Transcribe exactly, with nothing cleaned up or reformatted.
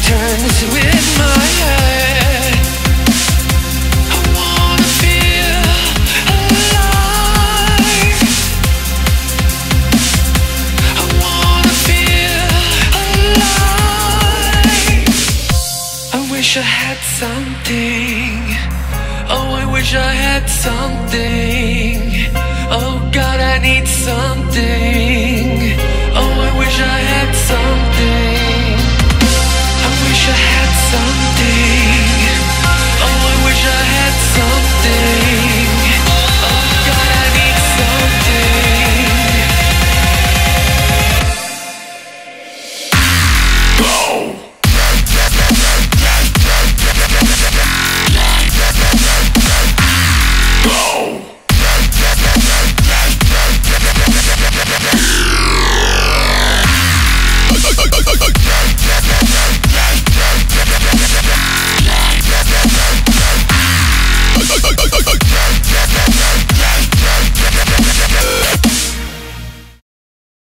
turns with my head. I wanna feel alive. I wanna feel alive. I wish I had something. Oh, I wish I had something. Oh God, I need something. Oh, I wish I had something.